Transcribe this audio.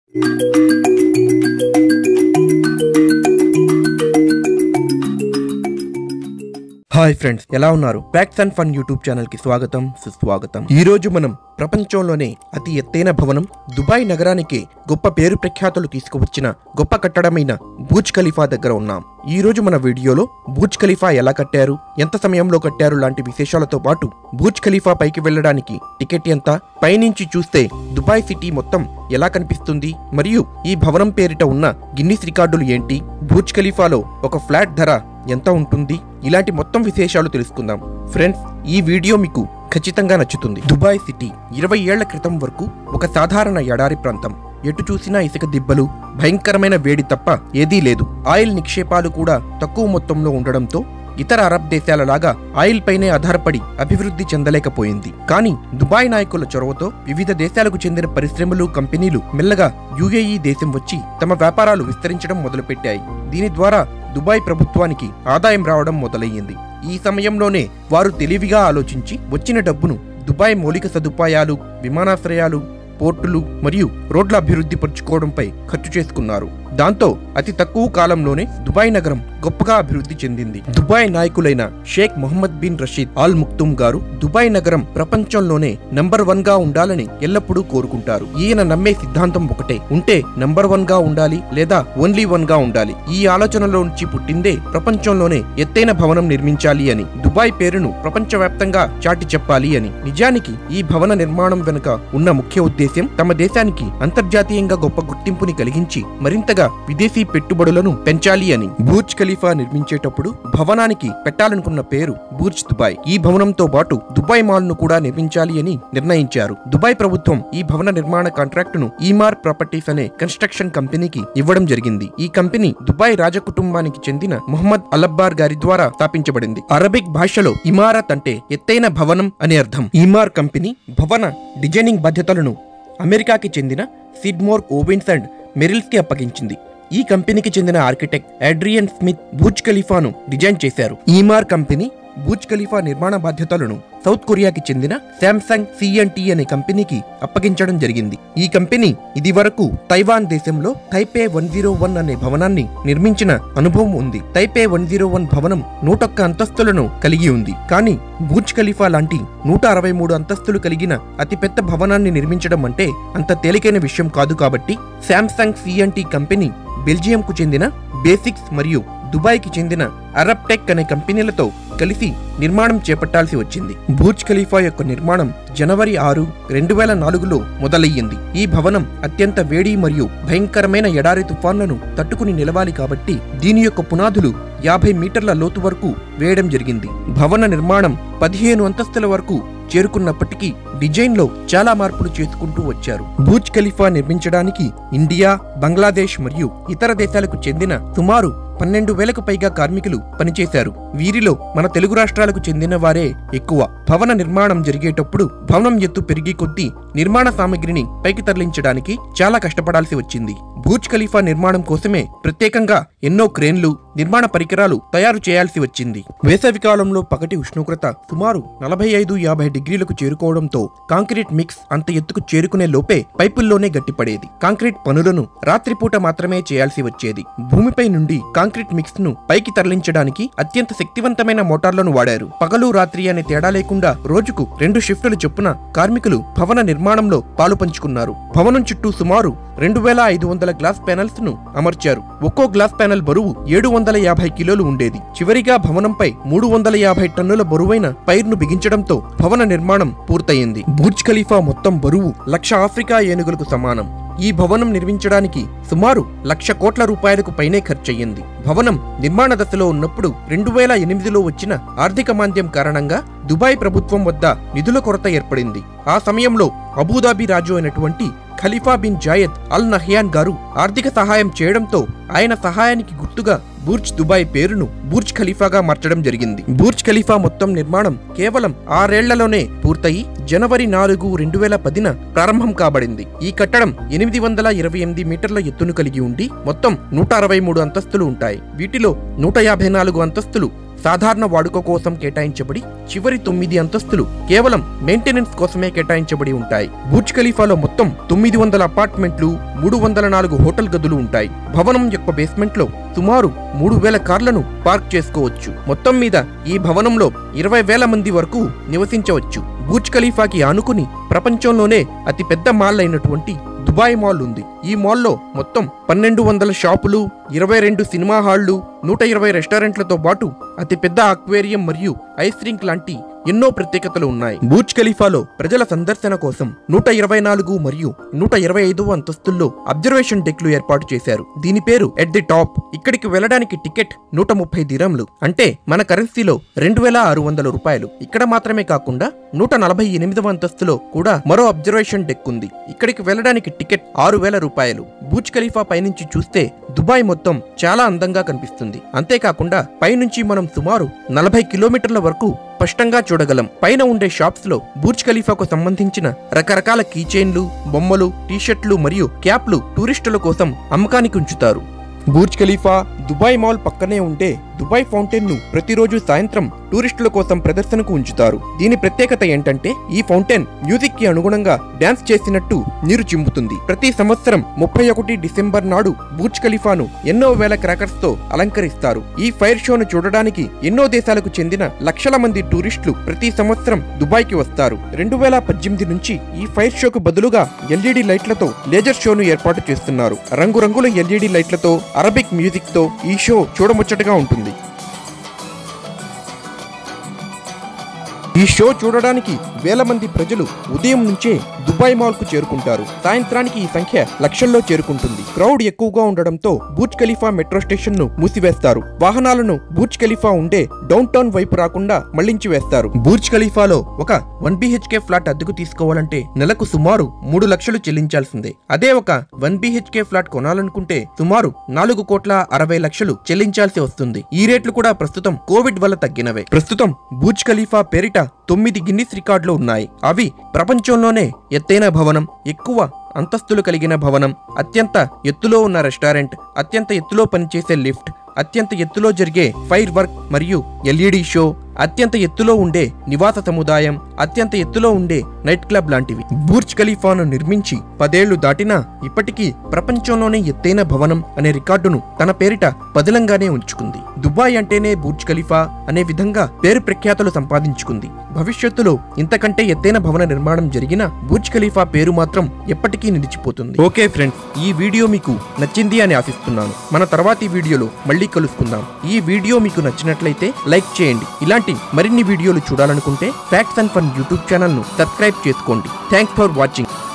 Hi friends, ఎలా ఉన్నారు? Facts and fun YouTube channel కి స్వాగతం, సుస్వాగతం. ఈ రోజు మనం ప్రపంచంలోనే అతి ఎత్తైన భవనం దుబాయ్ నగరానికి గొప్ప పేరు ప్రఖ్యాతులు తీసుకువచ్చిన గొప్ప కట్టడమైన బుర్జ్ ఖలీఫా దగ్గర ఉన్నాం. ఈ రోజు మన వీడియోలో బుర్జ్ ఖలీఫా ఎలా కట్టారు, ఎంత సమయంలో కట్టారు లాంటి విశేషాలతో పాటు బుర్జ్ ఖలీఫా పైకి వెళ్ళడానికి టికెట్ ఎంత, పైనుంచి చూస్తే దుబాయ్ సిటీ మొత్తం ఎలా కనిపిస్తుంది, మరియు ఈ భవనం పేరిట ఉన్న గిన్నిస్ రికార్డులు ఏంటి, బుర్జ్ ఖలీఫాలో ఒక ఫ్లాట్ ధర ఎంత ఉంటుంది, ఇలాంటి మొత్తం విశేషాలు తెలుసుకుందాం. ఫ్రెండ్స్, ఈ వీడియో మీకు ఖచ్చితంగా నచ్చుతుంది. దుబాయ్ సిటీ 20 ఏళ్ల క్రితం వరకు ఒక సాధారణ ఎడారి ప్రాంతం. ఎటు చూసినా ఇసుక దిబ్బలు, భయంకరమైన వేడి తప్ప ఏదీ లేదు. ఆయిల్ నిక్షేపాలు కూడా తక్కువ మొత్తంలో ఉండడంతో ఇతర అరబ్ దేశాల లాగా ఆయిల్ పైనే ఆధారపడి అభివృద్ధి చెందలేకపోయింది. కానీ దుబాయ్ నాయకుల చొరవతో వివిధ దేశాలకు చెందిన పరిశ్రమలు, కంపెనీలు మెల్లగా యుఏఈ దేశం వచ్చి తమ వ్యాపారాలు విస్తరించడం మొదలుపెట్టాయి. దీని ద్వారా దుబాయ్ ప్రభుత్వానికి ఆదాయం రావడం మొదలయ్యింది. ఈ సమయంలోనే వారు తెలివిగా ఆలోచించి వచ్చిన డబ్బును దుబాయ్ మౌలిక సదుపాయాలు, విమానాశ్రయాలు, పోర్టులు మరియు రోడ్ల అభివృద్ధి పరుచుకోవడంపై ఖర్చు చేసుకున్నారు. దాంతో అతి తక్కువ కాలంలోనే దుబాయ్ నగరం గొప్పగా అభివృద్ధి చెందింది. దుబాయ్ నాయకులైన Sheikh Mohammed bin Rashid Al Maktoum గారు దుబాయ్ నగరం ప్రపంచంలోనే నంబర్ 1 గా ఉండాలని ఎల్లప్పుడూ కోరుకుంటారు. ఈయన నమ్మే సిద్ధాంతం ఒకటే, ఉంటే నంబర్ 1 గా ఉండాలి లేదా ఓన్లీ 1 గా ఉండాలి. ఈ ఆలోచనలో నుంచి పుట్టిందే ప్రపంచంలోనే ఎత్తైన భవనం నిర్మించాలి అని, దుబాయ్ పేరును ప్రపంచవ్యాప్తంగా చాటి చెప్పాలి అని. నిజానికి ఈ భవన నిర్మాణం వెనుక ఉన్న ముఖ్య ఉద్దేశం తమ దేశానికి అంతర్జాతీయంగా గొప్ప గుర్తింపుని కలిగించి మరింతగా విదేశీ పెట్టుబడులను పెంచాలి అని. బుర్జ్ ఖలీఫా నిర్మించేటప్పుడు భవనానికి పెట్టాలనుకున్న పేరు బుర్జ్ దుబాయ్. ఈ భవనంతో పాటు దుబాయ్ మాల్ ను కూడా నిర్మించాలి అని నిర్ణయించారు. దుబాయ్ ప్రభుత్వం ఈ భవన నిర్మాణ కాంట్రాక్టును ఈమార్ ప్రాపర్టీస్ అనే కన్స్ట్రక్షన్ కంపెనీకి ఇవ్వడం జరిగింది. ఈ కంపెనీ దుబాయ్ రాజకుటుంబానికి చెందిన మొహమ్మద్ అలబ్బార్ గారి ద్వారా స్థాపించబడింది. అరబిక్ భాషలో ఇమారత్ అంటే ఎత్తైన భవనం అని అర్థం. ఈమార్ కంపెనీ భవన డిజైనింగ్ బాధ్యతలను అమెరికాకి చెందిన సిడ్మోర్ ఓవెన్స్ అండ్ మెరిల్స్ కి అప్పగించింది. ఈ కంపెనీకి చెందిన ఆర్కిటెక్ట్ అడ్రియన్ స్మిత్ బుర్జ్ ఖలీఫాను డిజైన్ చేశారు. ఈమార్ కంపెనీ బుర్జ్ ఖలీఫా నిర్మాణ బాధ్యతలను సౌత్ కొరియాకి చెందిన శాంసంగ్ సిఎన్టీ అనే కంపెనీకి అప్పగించడం జరిగింది. ఈ కంపెనీ ఇది వరకు తైవాన్ దేశంలో తైపే 101 అనే భవనాన్ని నిర్మించిన అనుభవం ఉంది. తైపే 101 భవనం 101 అంతస్తులను కలిగి ఉంది. కానీ బుర్జ్ ఖలీఫా లాంటి 163 అంతస్తులు కలిగిన అతిపెద్ద భవనాన్ని నిర్మించడం అంటే అంత తేలికైన విషయం కాదు. కాబట్టి శాంసంగ్ సిఎన్టీ కంపెనీ బెల్జియంకు చెందిన బేసిక్స్ మరియు దుబాయ్కి చెందిన అరబ్ టెక్ అనే కంపెనీలతో కలిసి నిర్మాణం చేపట్టాల్సి వచ్చింది. బుర్జ్ ఖలీఫా యొక్క నిర్మాణం జనవరి 6, 2004లో మొదలయ్యింది. ఈ భవనం అత్యంత వేడి మరియు భయంకరమైన ఎడారి తుఫాన్లను తట్టుకుని నిలవాలి కాబట్టి దీని యొక్క పునాదులు 50 మీటర్ల లోతు వరకు వేయడం జరిగింది. భవన నిర్మాణం 15 అంతస్తుల వరకు చేరుకున్నప్పటికీ డిజైన్ లో చాలా మార్పులు చేసుకుంటూ వచ్చారు. బుర్జ్ ఖలీఫా నిర్మించడానికి ఇండియా, బంగ్లాదేశ్ మరియు ఇతర దేశాలకు చెందిన సుమారు 12,000కు పైగా కార్మికులు పనిచేశారు. వీరిలో మన తెలుగు రాష్ట్రాలకు చెందిన వారే ఎక్కువ. భవన నిర్మాణం జరిగేటప్పుడు భవనం ఎత్తు పెరిగి కొద్దీ నిర్మాణ సామగ్రిని పైకి తరలించడానికి చాలా కష్టపడాల్సి వచ్చింది. బుర్జ్ ఖలీఫా నిర్మాణం కోసమే ప్రత్యేకంగా ఎన్నో క్రేన్లు, నిర్మాణ పరికరాలు తయారు చేయాల్సి వచ్చింది. వేసవి కాలంలో పగటి ఉష్ణోగ్రత సుమారు 45-50 డిగ్రీలకు చేరుకోవడంతో కాంక్రీట్ మిక్స్ అంత ఎత్తుకు చేరుకునే లోపే పైపుల్లోనే గట్టిపడేది. కాంక్రీట్ పనులను రాత్రిపూట మాత్రమే చేయాల్సి వచ్చేది. భూమిపై నుండి కాంక్రీట్ మిక్స్ ను పైకి తరలించడానికి అత్యంత శక్తివంతమైన మోటార్లను వాడారు. పగలు రాత్రి అనే తేడా లేకుండా రోజుకు 2 షిఫ్టులు చొప్పున కార్మికులు భవన నిర్మాణంలో పాలు పంచుకున్నారు. భవనం చుట్టూ సుమారు 2500 గ్లాస్ ప్యానెల్స్ ను అమర్చారు. ఒక్కో గ్లాస్ ప్యానెల్ బరువు 750 కిలోలు ఉండేది. చివరిగా భవనంపై 350 టన్నుల బరువైన పైర్ను బిగించడంతో భవన నిర్మాణం పూర్తయింది. బుర్జ్ ఖలీఫా మొత్తం బరువు 1,00,000 ఆఫ్రికా ఏనుగులకు సమానం. ఈ భవనం నిర్మించడానికి సుమారు 1,00,000 కోట్ల రూపాయలకు పైనే ఖర్చయ్యింది. భవనం నిర్మాణ దశలో ఉన్నప్పుడు 2008లో వచ్చిన ఆర్థిక మాంద్యం కారణంగా దుబాయ్ ప్రభుత్వం వద్ద నిధుల కొరత ఏర్పడింది. ఆ సమయంలో అబుదాబి రాజు అయినటువంటి Khalifa bin Zayed Al Nahyan గారు ఆర్థిక సహాయం చేయడంతో ఆయన సహాయానికి గుర్తుగా బుర్జ్ దుబాయ్ పేరును బుర్జ్ ఖలీఫాగా మార్చడం జరిగింది. బుర్జ్ ఖలీఫా మొత్తం నిర్మాణం కేవలం 6 ఏళ్లలోనే పూర్తయి జనవరి 4, 2010న ప్రారంభం కాబడింది. ఈ కట్టడం 828 మీటర్ల ఎత్తును కలిగి ఉండి మొత్తం 163 అంతస్తులు ఉంటాయి. వీటిలో 154 అంతస్తులు సాధారణ వాడుక కోసం కేటాయించబడి చివరి 9 అంతస్తులు కేవలం మెయింటెనెన్స్ కోసమే కేటాయించబడి ఉంటాయి. బుర్జ్ ఖలీఫాలో మొత్తం 900 అపార్ట్మెంట్లు, 304 హోటల్ గదులు ఉంటాయి. భవనం యొక్క బేస్మెంట్ లో సుమారు 3000 కార్లను పార్క్ చేసుకోవచ్చు. మొత్తం మీద ఈ భవనంలో 20,000 మంది వరకు నివసించవచ్చు. బుర్జ్ ఖలీఫాకి ఆనుకుని ప్రపంచంలోనే అతి పెద్ద మాల్ అయినటువంటి దుబాయ్ మాల్ ఉంది. ఈ మాల్లో మొత్తం 1200 షాపులు, 22 సినిమా హాళ్లు, 120 రెస్టారెంట్లతో పాటు అతిపెద్ద అక్వేరియం మరియు ఐస్ రింక్ లాంటి ఎన్నో ప్రత్యేకతలు ఉన్నాయి. బుర్జ్ ఖలీఫాలో ప్రజల సందర్శన కోసం 124 మరియు 125వ అంతస్తుల్లో అబ్జర్వేషన్ డెక్లు ఏర్పాటు చేశారు. దీని పేరు ఎట్ ది టాప్. ఇక్కడికి వెళ్ళడానికి టికెట్ 130 దిరమ్లు, అంటే మన కరెన్సీలో 2600 రూపాయలు. ఇక్కడ మాత్రమే కాకుండా 148వ అంతస్తులో కూడా మరో అబ్జర్వేషన్ డెక్ ఉంది. ఇక్కడికి వెళ్ళడానికి టికెట్ 6000 రూపాయలు. బుర్జ్ ఖలీఫా పైనుంచి చూస్తే దుబాయ్ మొత్తం చాలా అందంగా కనిపిస్తుంది. అంతేకాకుండా పైనుంచి మనం సుమారు 40 కిలోమీటర్ల వరకు స్పష్టంగా చూడగలం. పైన ఉండే షాప్స్ లో బుర్జ్ ఖలీఫాకు సంబంధించిన రకరకాల కీచైన్లు, బొమ్మలు, టీషర్ట్లు మరియు క్యాప్లు టూరిస్టుల కోసం అమ్మకానికి ఉంచుతారు. బుర్జ్ ఖలీఫా దుబాయ్ మాల్ పక్కనే ఉండే దుబాయ్ ఫౌంటైన్ ను ప్రతిరోజు సాయంత్రం టూరిస్టుల కోసం ప్రదర్శనకు ఉంచుతారు. దీని ప్రత్యేకత ఏంటంటే ఈ ఫౌంటైన్ మ్యూజిక్ కి అనుగుణంగా డాన్స్ చేసినట్టు నీరు చింపుతుంది. ప్రతి సంవత్సరం 31 డిసెంబర్ నాడు బుర్జ్ ఖలీఫాను ఎన్నో వేల క్రాకర్స్ తో అలంకరిస్తారు. ఈ ఫైర్ షోను చూడడానికి ఎన్నో దేశాలకు చెందిన లక్షల మంది టూరిస్టులు ప్రతి సంవత్సరం దుబాయ్ కి వస్తారు. 2018 నుంచి ఈ ఫైర్ షోకు బదులుగా ఎల్ఈడి లైట్లతో లేజర్ షోను ఏర్పాటు చేస్తున్నారు. రంగురంగుల ఎల్ఈడి లైట్లతో, అరబిక్ మ్యూజిక్ తో ఈ షో చూడముచ్చటగా ఉంటుంది. ఈ షో చూడడానికి వేల మంది ప్రజలు ఉదయం నుంచే దుబాయ్ మాల్ కు చేరుకుంటారు. సాయంత్రానికి ఈ సంఖ్య లక్షల్లో చేరుకుంటుంది. క్రౌడ్ ఎక్కువగా ఉండడంతో బుర్జ్ ఖలీఫా మెట్రో స్టేషన్ ను మూసివేస్తారు. వాహనాలను బుర్జ్ ఖలీఫా ఉండే డౌన్ టౌన్ వైపు రాకుండా మళ్లించి వేస్తారు. బుర్జ్ ఖలీఫాలో ఒక 1 BHK ఫ్లాట్ అద్దెకు తీసుకోవాలంటే నెలకు సుమారు 3 లక్షలు చెల్లించాల్సిందే. అదే ఒక 1 BHK ఫ్లాట్ కొనాలనుకుంటే సుమారు 4,60 లక్షలు చెల్లించాల్సి వస్తుంది. ఈ రేట్లు కూడా ప్రస్తుతం కోవిడ్ వల్ల తగ్గినవే. ప్రస్తుతం బుర్జ్ ఖలీఫా పేరిట 9 గిన్నిస్ రికార్డులు ఉన్నాయి. అవి ప్రపంచంలోనే ఎత్తైన భవనం, ఎక్కువ అంతస్తులు కలిగిన భవనం, అత్యంత ఎత్తులో ఉన్న రెస్టారెంట్, అత్యంత ఎత్తులో పనిచేసే లిఫ్ట్, అత్యంత ఎత్తులో జరిగే ఫైర్ వర్క్ మరియు ఎల్ఈడి షో, అత్యంత ఎత్తులో ఉండే నివాస సముదాయం, అత్యంత ఎత్తులో ఉండే నైట్ క్లబ్ లాంటివి. బుర్జ్ ఖలీఫాను నిర్మించి 10 ఏళ్లు దాటినా ఇప్పటికీ ప్రపంచంలోనే ఎత్తైన భవనం అనే రికార్డును తన పేరిట పదిలంగానే ఉంచుకుంది. దుబాయ్ అంటేనే బుర్జ్ ఖలీఫా అనే విధంగా పేరు ప్రఖ్యాతులు సంపాదించుకుంది. భవిష్యత్తులో ఇంతకంటే ఎత్తైన భవన నిర్మాణం జరిగిన బుర్జ్ ఖలీఫా పేరు మాత్రం ఎప్పటికీ నిలిచిపోతుంది. ఓకే ఫ్రెండ్స్, ఈ వీడియో మీకు నచ్చింది అని ఆశిస్తున్నాను. మన తర్వాతి వీడియోలో మళ్ళీ కలుసుకుందాం. ఈ వీడియో మీకు నచ్చినట్లయితే లైక్ చేయండి. ఇలాంటి మరిన్ని వీడియోలు చూడాలనుకుంటే facts and fun YouTube channel ను సబ్స్క్రైబ్ చేసుకోండి. Thanks for watching.